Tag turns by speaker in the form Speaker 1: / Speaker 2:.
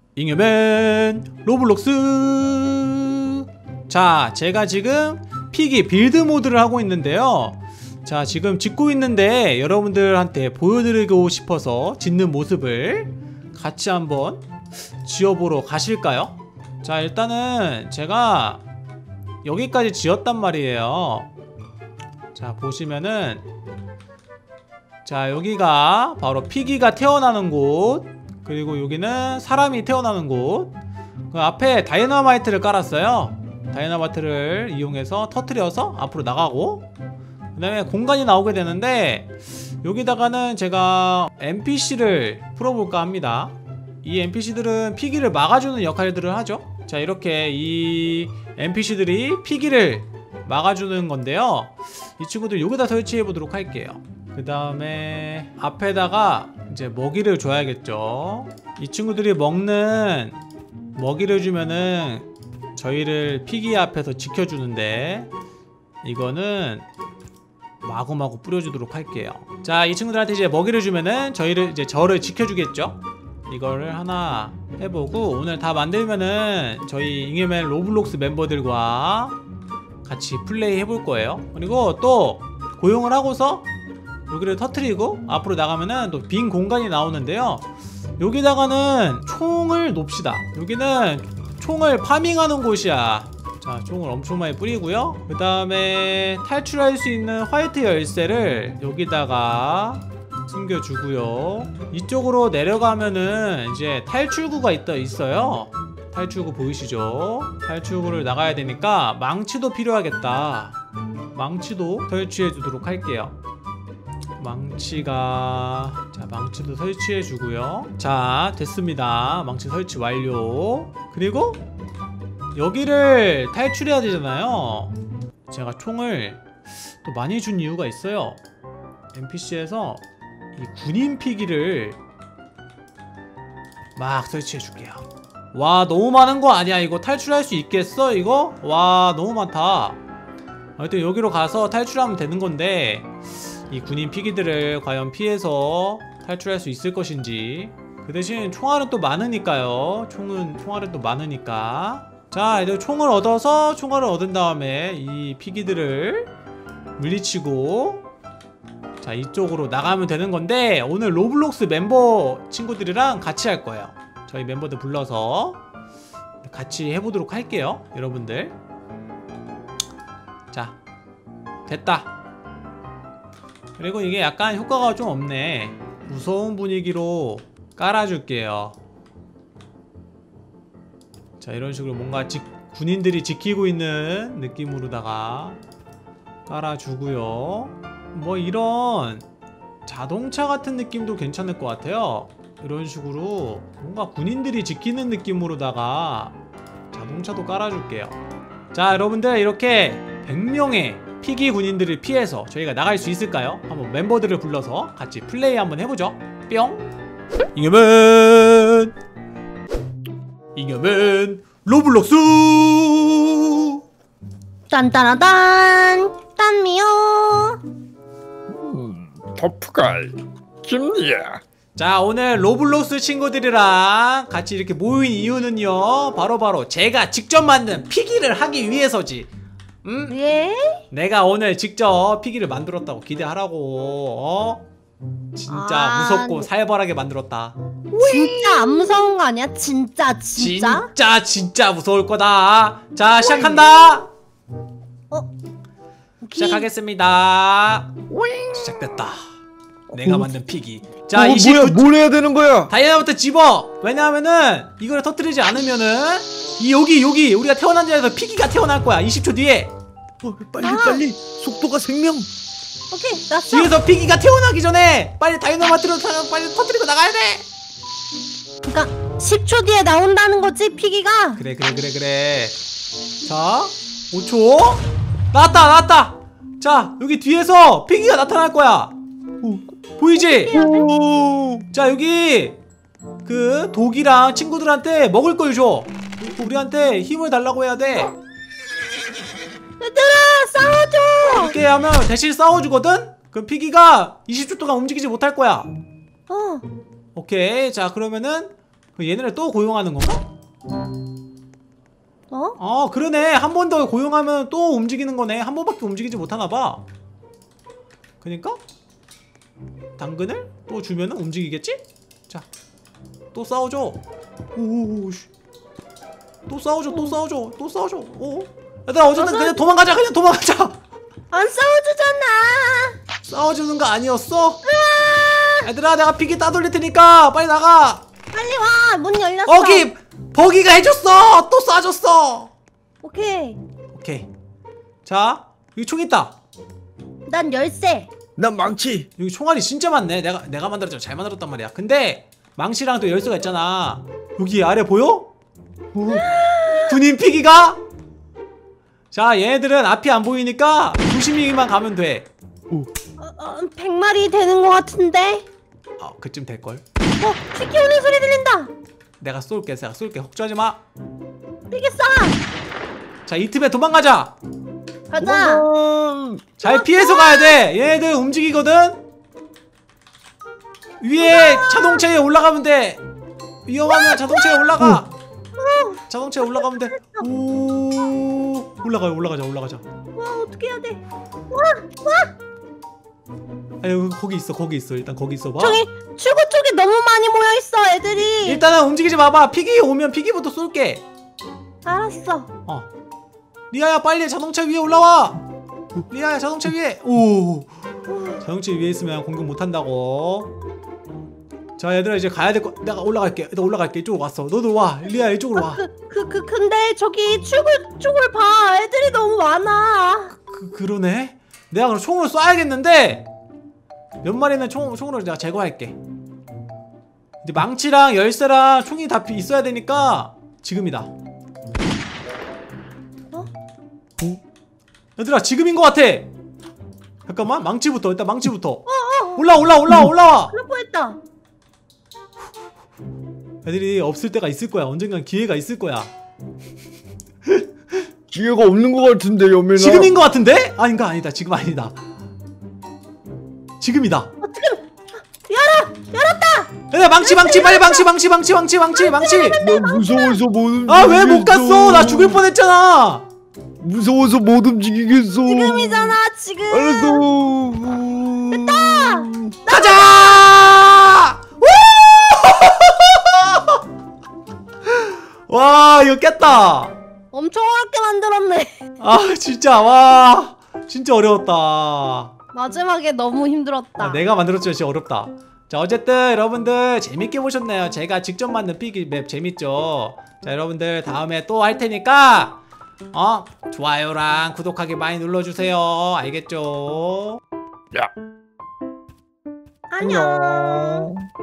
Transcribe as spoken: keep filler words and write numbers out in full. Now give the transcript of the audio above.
Speaker 1: 잉여맨 로블록스. 자, 제가 지금 피기 빌드 모드를 하고 있는데요. 자, 지금 짓고 있는데 여러분들한테 보여드리고 싶어서 짓는 모습을 같이 한번 지어보러 가실까요? 자, 일단은 제가 여기까지 지었단 말이에요. 자, 보시면은 자, 여기가 바로 피기가 태어나는 곳, 그리고 여기는 사람이 태어나는 곳. 그 앞에 다이너마이트를 깔았어요. 다이너마이트를 이용해서 터트려서 앞으로 나가고, 그 다음에 공간이 나오게 되는데 여기다가는 제가 엔피씨를 풀어볼까 합니다. 이 엔피씨들은 피기를 막아주는 역할들을 하죠. 자, 이렇게 이 엔피씨들이 피기를 막아주는 건데요. 이 친구들 여기다 설치해 보도록 할게요. 그 다음에 앞에다가 이제 먹이를 줘야겠죠. 이 친구들이 먹는 먹이를 주면은 저희를 피기 앞에서 지켜주는데, 이거는 마구마구 뿌려주도록 할게요. 자, 이 친구들한테 이제 먹이를 주면은 저희를 이제 저를 지켜주겠죠. 이거를 하나 해보고, 오늘 다 만들면은 저희 잉여맨 로블록스 멤버들과 같이 플레이 해볼 거예요. 그리고 또 고용을 하고서 여기를 터트리고 앞으로 나가면은 또 빈 공간이 나오는데요. 여기다가는 총을 놓읍시다. 여기는 총을 파밍하는 곳이야. 자, 총을 엄청 많이 뿌리고요. 그 다음에 탈출할 수 있는 화이트 열쇠를 여기다가 숨겨주고요. 이쪽으로 내려가면은 이제 탈출구가 있다 있어요. 탈출구 보이시죠? 탈출구를 나가야 되니까 망치도 필요하겠다. 망치도 설치해 주도록 할게요. 망치가, 자, 망치도 설치해 주고요. 자, 됐습니다. 망치 설치 완료. 그리고 여기를 탈출해야 되잖아요. 제가 총을 또 많이 준 이유가 있어요. 엔피씨에서 이 군인 피기를 막 설치해 줄게요. 와, 너무 많은 거 아니야? 이거 탈출할 수 있겠어? 이거? 와, 너무 많다. 하여튼 여기로 가서 탈출하면 되는 건데, 이 군인 피기들을 과연 피해서 탈출할 수 있을 것인지. 그 대신 총알은 또 많으니까요. 총은 총알은 또 많으니까. 자, 이제 총을 얻어서 총알을 얻은 다음에 이 피기들을 물리치고, 자, 이쪽으로 나가면 되는 건데, 오늘 로블록스 멤버 친구들이랑 같이 할 거예요. 저희 멤버들 불러서 같이 해보도록 할게요, 여러분들. 자, 됐다. 그리고 이게 약간 효과가 좀 없네. 무서운 분위기로 깔아줄게요. 자, 이런 식으로 뭔가 지, 군인들이 지키고 있는 느낌으로다가 깔아주고요. 뭐 이런 자동차 같은 느낌도 괜찮을 것 같아요. 이런 식으로 뭔가 군인들이 지키는 느낌으로다가 자동차도 깔아줄게요. 자, 여러분들, 이렇게 백 명의 피기 군인들을 피해서 저희가 나갈 수 있을까요? 한번 멤버들을 불러서 같이 플레이 한번 해보죠. 뿅! 잉여맨! 잉여맨 로블록스!
Speaker 2: 딴따라단! 딴미요!
Speaker 3: 음, 터프갈 김리야.
Speaker 1: 자, 오늘 로블록스 친구들이랑 같이 이렇게 모인 이유는요, 바로바로 바로 제가 직접 만든 피기를 하기 위해서지. 음?
Speaker 2: 예?
Speaker 1: 내가 오늘 직접 피기를 만들었다고 기대하라고. 어? 진짜
Speaker 2: 아,
Speaker 1: 무섭고 살벌하게 만들었다.
Speaker 2: 진짜 안 무서운 거 아니야? 진짜 진짜?
Speaker 1: 진짜 진짜 무서울 거다. 자, 시작한다.
Speaker 2: 어?
Speaker 1: 시작하겠습니다. 시작됐다. 내가 만든 피기. 자,
Speaker 3: 어,
Speaker 1: 이십구...
Speaker 3: 뭐야, 뭘 해야 되는 거야?
Speaker 1: 다이아부터 집어. 왜냐하면은 이거를 터뜨리지 않으면은 이 여기 여기 우리가 태어난 자리에서 피기가 태어날 거야. 이십 초 뒤에.
Speaker 3: 어, 빨리
Speaker 2: 아.
Speaker 3: 빨리. 속도가 생명.
Speaker 2: 오케이, 나 써.
Speaker 1: 뒤에서 피기가 태어나기 전에 빨리 다이너마트로 빨리 터뜨리고 나가야 돼.
Speaker 2: 그니까 십 초 뒤에 나온다는 거지, 피기가?
Speaker 1: 그래 그래 그래 그래. 자, 오 초. 나왔다 나왔다. 자, 여기 뒤에서 피기가 나타날 거야. 오, 보이지?
Speaker 3: 오.
Speaker 1: 자, 여기 그 독이랑 친구들한테 먹을 걸 줘. 우리한테 힘을 달라고 해야 돼.
Speaker 2: 얘들아, 싸워줘!
Speaker 1: 이렇게 하면 대신 싸워주거든? 그럼 피기가 이십 초 동안 움직이지 못할 거야.
Speaker 2: 어.
Speaker 1: 오케이. 자, 그러면은 그 얘네를 또 고용하는 건가?
Speaker 2: 어?
Speaker 1: 어 그러네. 한 번 더 고용하면 또 움직이는 거네. 한 번밖에 움직이지 못하나봐. 그니까 당근을 또 주면은 움직이겠지? 자, 또 싸워줘. 오오오씨. 또 싸워줘, 또 싸워줘, 또 싸워줘. 오. 얘들아 어쨌든 그냥 도망가자, 그냥 도망가자.
Speaker 2: 안 싸워주잖아.
Speaker 1: 싸워주는 거 아니었어? 얘들아 내가 피기 따돌릴 테니까 빨리 나가.
Speaker 2: 빨리 와. 문 열렸어.
Speaker 1: 버기! 버기가 해줬어! 또 쏴줬어!
Speaker 2: 오케이.
Speaker 1: 오케이. 자, 여기 총 있다.
Speaker 2: 난 열쇠.
Speaker 3: 난 망치.
Speaker 1: 여기 총알이 진짜 많네. 내가 내가 만들었잖아. 잘 만들었단 말이야. 근데 망치랑 또 열쇠가 있잖아. 여기 아래 보여? 오, 군인 피기가? 자, 얘네들은 앞이 안 보이니까 조심히만 가면 돼.
Speaker 3: 오.
Speaker 2: 어, 어, 백 마리 되는 것 같은데.
Speaker 1: 아, 그쯤 될걸.
Speaker 2: 어, 피기 오는 소리 들린다.
Speaker 1: 내가 쏠게, 내가 쏠게. 걱정하지 마.
Speaker 2: 피기 쏴.
Speaker 1: 자, 이 틈에 도망가자.
Speaker 2: 가자.
Speaker 3: 도망가.
Speaker 1: 잘 피해서 가야 돼. 얘네들 움직이거든. 위에 자동차에 올라가면 돼. 위험하면 자동차에 올라가. 자동차에 올라가면 돼. 오, 올라가요. 올라가자. 올라가자.
Speaker 2: 와, 어떻게 해야 돼?
Speaker 1: 아유, 거기 있어. 거기 있어. 일단 거기 있어 봐.
Speaker 2: 저기 출구 쪽에 너무 많이 모여 있어, 애들이.
Speaker 1: 일단은 움직이지 마봐. 피기 오면 피기부터 쏠게.
Speaker 2: 알았어.
Speaker 1: 어. 리아야 빨리 자동차 위에 올라와. 리아야 자동차 위에. 오. 자동차 위에 있으면 공격 못 한다고. 자, 얘들아 이제 가야 될 거. 내가 올라갈게. 나 올라갈게. 이쪽으로 왔어. 너도 와. 리아 이쪽으로 와.
Speaker 2: 그, 그, 그, 근데 저기 출구 쪽을 봐. 애들이 너무 많아.
Speaker 1: 그 그러네. 내가 그럼 총을 쏴야겠는데 몇 마리는 총 총으로 내가 제거할게. 이제 망치랑 열쇠랑 총이 다 있어야 되니까 지금이다.
Speaker 2: 어?
Speaker 1: 오? 얘들아 지금인 것 같아. 잠깐만 망치부터 일단 망치부터.
Speaker 2: 어, 어.
Speaker 1: 올라 올라 올라 올라와.
Speaker 2: 그럴 뻔했다.
Speaker 1: 애들이 없을 때가 있을 거야. 언젠간 기회가 있을 거야.
Speaker 3: 기회가 없는 것 같은데 여민아.
Speaker 1: 지금인 것 같은데? 아닌가 아니다. 지금 아니다. 지금이다.
Speaker 2: 어, 지금 열어, 열었다.
Speaker 1: 얘들아 망치 망치 빨리 망치 망치 망치 망치 망치 망치.
Speaker 3: 나 무서워서 못 움직이겠어.
Speaker 1: 아 왜 못 갔어? 나 죽을 뻔했잖아.
Speaker 3: 무서워서 못 움직이겠어.
Speaker 2: 지금이잖아, 지금.
Speaker 3: 알았어. 됐다.
Speaker 1: 가자! 와 이거 깼다.
Speaker 2: 엄청 어렵게 만들었네.
Speaker 1: 아 진짜 와 진짜 어려웠다.
Speaker 2: 마지막에 너무 힘들었다.
Speaker 1: 아, 내가 만들었지만 진짜 어렵다. 자 어쨌든 여러분들 재밌게 보셨네요. 제가 직접 만든 피기 맵 재밌죠. 자 여러분들 다음에 또 할 테니까 어 좋아요랑 구독하기 많이 눌러주세요. 알겠죠?
Speaker 3: 야.
Speaker 2: 안녕.